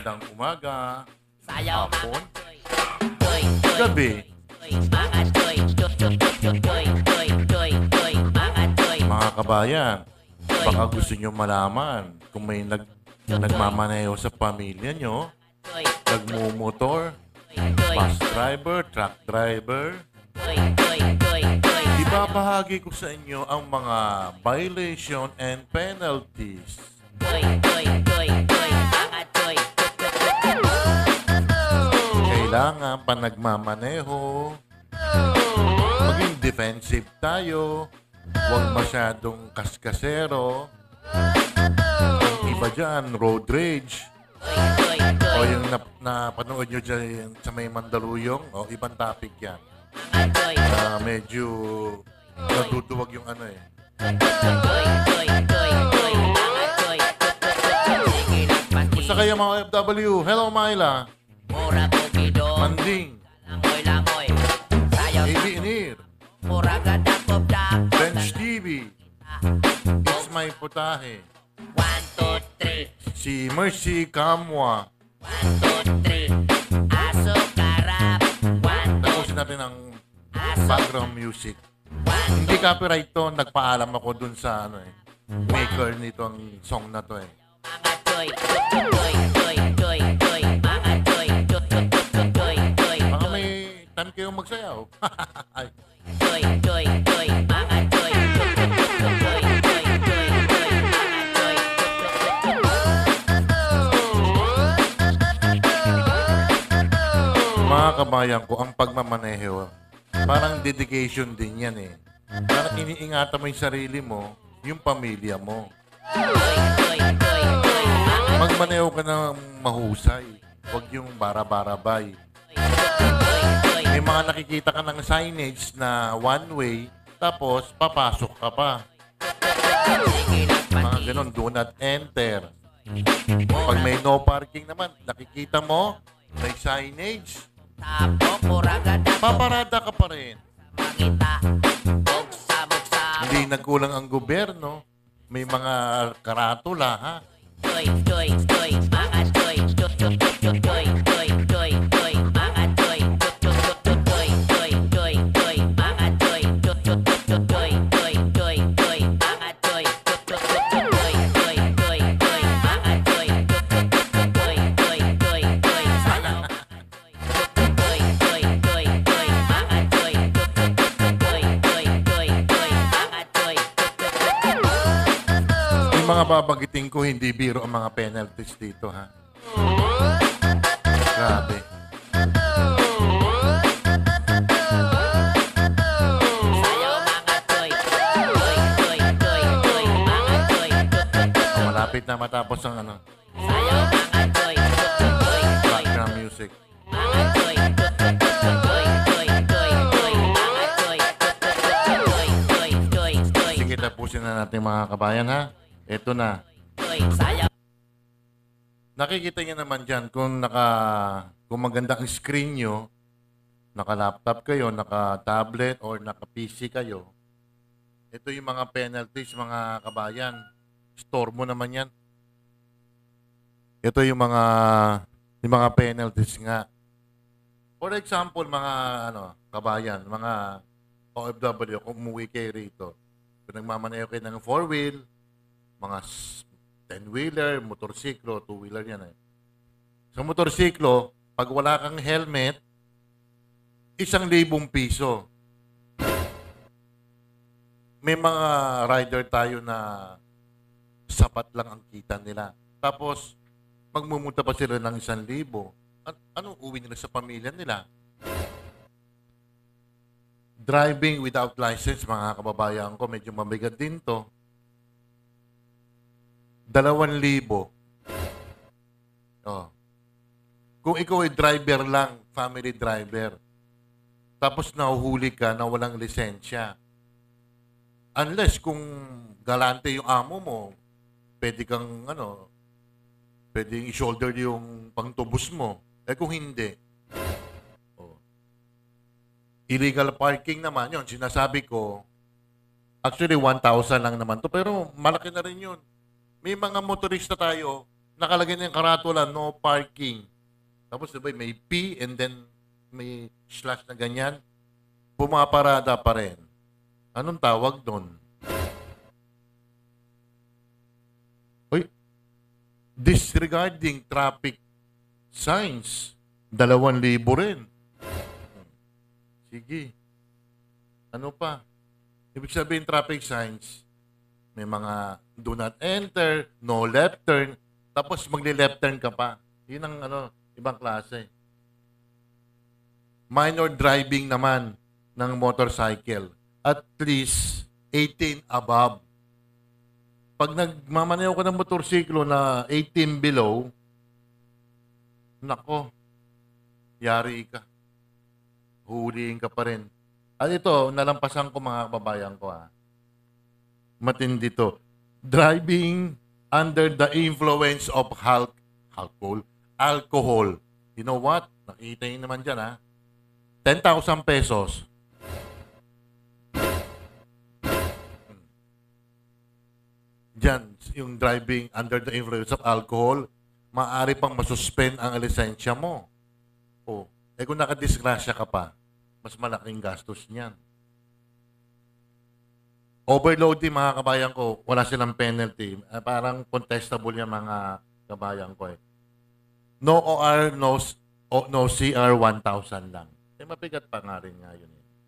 magandang umaga, Sayaw hapon, Toy, toy, gabi. mga toy, mga toy, Mga kabayan, baka gusto nyo malaman kung may nagmamaneho sa pamilya nyo, toy, nagmumotor, bus driver, truck driver. toy, Ibabahagi ko sa inyo ang mga violation and penalties. mga toy, Kailangan pa nagmamaneho, maging defensive tayo, huwag masyadong kaskasero. Ang iba dyan, road rage. O yung napanood nyo dyan sa may Mandaluyong, o ibang topic yan. Medyo natutuwag yung ano eh. Gusto kayo mga OFW? Hello, Myla. Mura Kukido, Manding. lamoy, sayaw AB Inir. mura ganda kopda. Bench TV. It's my putahe. 1, 2, 3, Si Mercy Kamwa. 1, 2, 3, aso karap. 1, Tapusin natin ang background music. Hindi copyright to. Nagpaalam ako dun sa ano eh. Maker nito ang song na to eh. mga toy, mga toy, Baka may time kayong magsayaw. Ay, mga toy, mga kabayan ko, ang pagmamaneho, parang dedication din yan eh. Parang iniingatan mo yung sarili mo, yung pamilya mo. Magmaneho ka ng mahusay. Huwag yung bara-barabay. May mga nakikita ka ng signage na one way, tapos papasok ka pa. Mga ganun, do not enter. Pag may no parking naman, nakikita mo, may signage, paparada ka pa rin. Hindi nagkulang ang gobyerno. May mga karatula, ha? Yung mga babagitin ko, hindi biro ang mga penalties dito, ha? Grabe. Malapit na matapos ang ano, background music. Sige, tapusin na natin mga kabayan, ha? Ito na. Nakikita niyo naman dyan kung maganda ang screen nyo, naka-laptop kayo, naka-tablet, or naka-PC kayo. Ito yung mga penalties, mga kabayan. Store mo naman yan. Ito yung mga penalties nga. For example, mga kabayan, mga OFW, kung umuwi kayo rito, kung nagmamaneho kayo ng 4-wheel, mga 10-wheeler, motorsiklo, 2-wheeler yan eh. Sa motorsiklo, pag wala kang helmet, 1,000 piso. May mga rider tayo na sapat lang ang kita nila. Tapos, magmumunta pa sila ng 1,000. Anong uwi nila sa pamilya nila? Driving without license, mga kababayan ko, medyo mabigat din to. 2,000. Oh. Kung ikaw ay driver lang, family driver, tapos nahuhuli ka na walang lisensya, unless kung galante yung amo mo, pwede kang pwedeng i-shoulder yung pangtubos mo. Eh kung hindi, illegal parking naman yun. Sinasabi ko, actually 1,000 lang naman to, pero malaki na rin yun. May mga motorista tayo, nakalagay na yung karatula, no parking. Tapos diba, may P and then may slash na ganyan. Pumaparada pa rin. Anong tawag doon? Uy, disregarding traffic signs, 2,000 rin. Sige. Ano pa? Ibig sabihin traffic signs, may mga do not enter, no left turn, tapos magli-left turn ka pa. Yun ang ibang klase. Minor driving naman ng motorcycle. At least 18 above. Pag nagmamaneho ka ng motorsiklo na 18 below, nako, yari ka. Huliin ka pa rin. At ito, nalampasan ko mga kababayan ko matindi to. Driving under the influence of alcohol. You know what? Nakita nyo naman dyan 10,000 pesos. Diyan, yung driving under the influence of alcohol, maaari pang masuspend ang lisensya mo. Kung nakadisgrasya ka pa, mas malaking gastos niyan. Overloading, mga kabayan ko, wala silang penalty. Parang contestable yung mga kabayan ko No OR, no CR, 1,000 lang. Mabigat pa nga rin nga yun.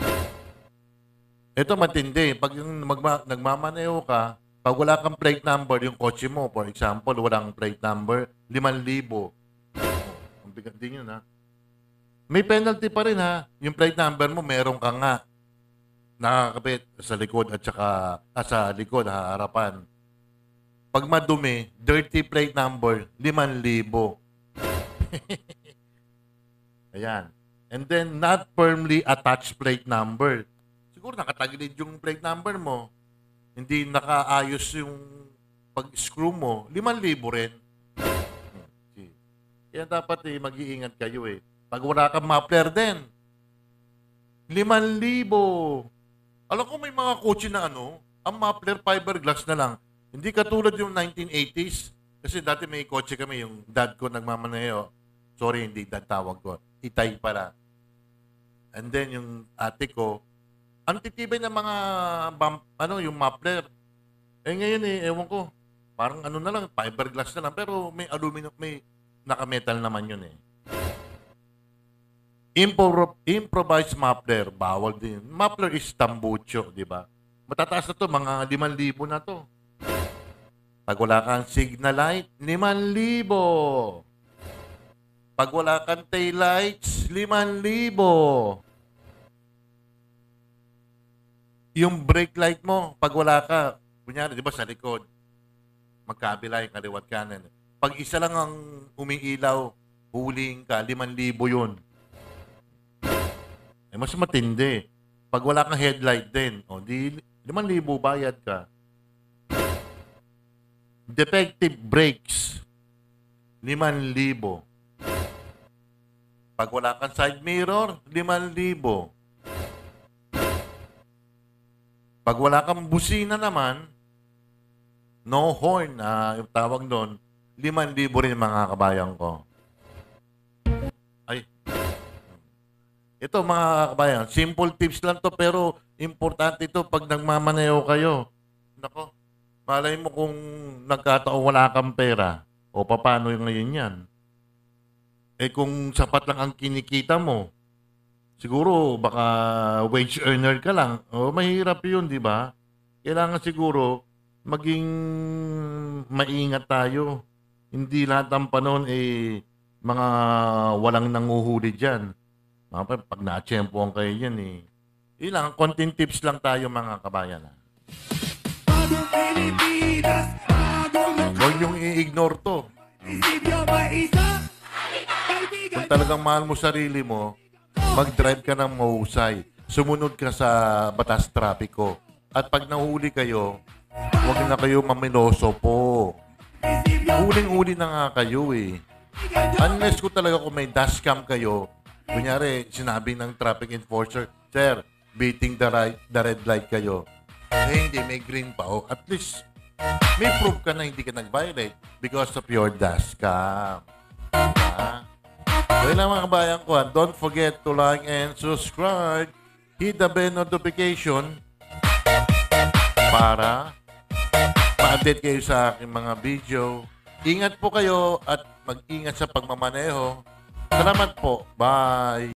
Ito matindi. Pag yung nagmamaneho ka, pag wala kang plate number, yung kotse mo, for example, walang plate number, 5,000. Ang bigat din yun May penalty pa rin Yung plate number mo, meron ka nga nakakabit sa likod at saka sa likod, harapan. Pag madumi, dirty plate number, 5,000. Ayan. And then, not firmly attached plate number. Siguro nakatagilid yung plate number mo. Hindi nakaayos yung pag-screw mo. 5,000 rin. Kaya dapat mag-iingat kayo Pag wala kang muffler din, 5,000. Alam ko may mga kotse na ang muffler fiberglass na lang. Hindi katulad yung 1980s. Kasi dati may kotse kami, yung dad ko nagmamaneho. Sorry, hindi dad tawag ko. Itay pala. And then yung ate ko, ang titibay ng mga yung muffler. Ngayon ewan ko. Parang na lang, fiberglass na lang. Pero may aluminum, may naka-metal naman yun Improvised muffler, bawal din. Muffler is tambucho, di ba? Matataas na to, mga 5,000 na to. Pag wala kang signal light, 5,000. Pag wala kang tail lights, 5,000. Yung brake light mo, pag wala ka, kunyari, di ba sa likod, magkabila yung kaliwat kanan. Pag isa lang ang umiilaw, huling ka, 5,000 yun. Mas matindi. Pag wala kang headlight din, di 5,000 bayad ka. Defective brakes, 5,000. Pag wala kang side mirror, 5,000. Pag wala kang busina naman, no horn, yung tawag doon, 5,000 rin mga kabayan ko. Ito mga kabayan, simple tips lang to pero importante ito pag nagmamaneho kayo. Nako, malay mo kung nagkataon wala kang pera o paano yung ngayon yan. Kung sapat lang ang kinikita mo, siguro baka wage earner ka lang. Mahirap yun, di ba? Kailangan siguro maging maingat tayo. Hindi lahat ng panahon mga walang nanguhuli dyan. Pag na-tsempohan kayo yan ilang konting tips lang tayo mga kabayan. Huwag yung i-ignore to. Kung talagang mahal mo sarili mo, mag-drive ka ng mahusay. Sumunod ka sa batas trapiko. At pag nahuli kayo, huwag na kayo mamiloso po. Huling-huli na nga kayo Unless ko talaga kung may dashcam kayo, kunyari, sinabi ng traffic enforcer, Sir, beating the red light kayo. Hindi, may green pa. At least, may proof ka na hindi ka nag-violate because of your dashcam. Diba? So yun lang mga kabayan ko. Don't forget to like and subscribe. Hit the bell notification para ma-update kayo sa aking mga video. Ingat po kayo at mag-ingat sa pagmamaneho. Salamat po. Bye!